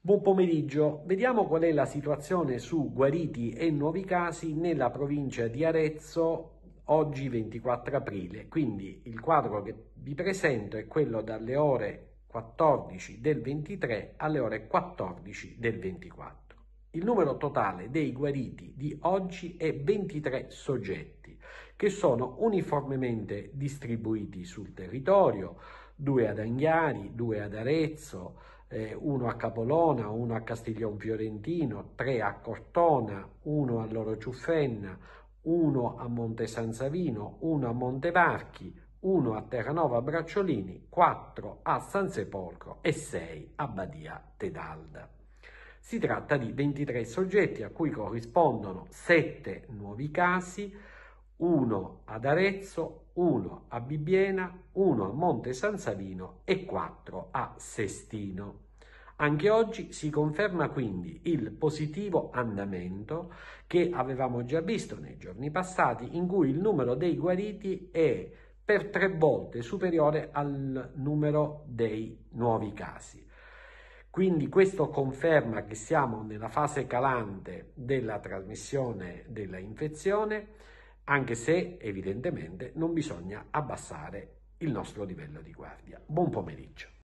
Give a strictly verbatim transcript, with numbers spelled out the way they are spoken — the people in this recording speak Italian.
Buon pomeriggio, vediamo qual è la situazione su guariti e nuovi casi nella provincia di Arezzo oggi ventiquattro aprile. Quindi il quadro che vi presento è quello dalle ore quattordici del ventitré alle ore quattordici del ventiquattro. Il numero totale dei guariti di oggi è ventitré soggetti che sono uniformemente distribuiti sul territorio, due ad Anghiari, due ad Arezzo, eh, uno a Capolona, uno a Castiglion Fiorentino, tre a Cortona, uno a Loro Ciuffenna, uno a Monte San Savino, uno a Montevarchi, uno a Terranova Bracciolini, quattro a San Sepolcro e sei a Badia Tedalda. Si tratta di ventitré soggetti a cui corrispondono sette nuovi casi, uno ad Arezzo, uno a Bibbiena, uno a Monte San Savino e quattro a Sestino. Anche oggi si conferma quindi il positivo andamento che avevamo già visto nei giorni passati, in cui il numero dei guariti è per tre volte superiore al numero dei nuovi casi. Quindi questo conferma che siamo nella fase calante della trasmissione della infezione, anche se evidentemente non bisogna abbassare il nostro livello di guardia. Buon pomeriggio.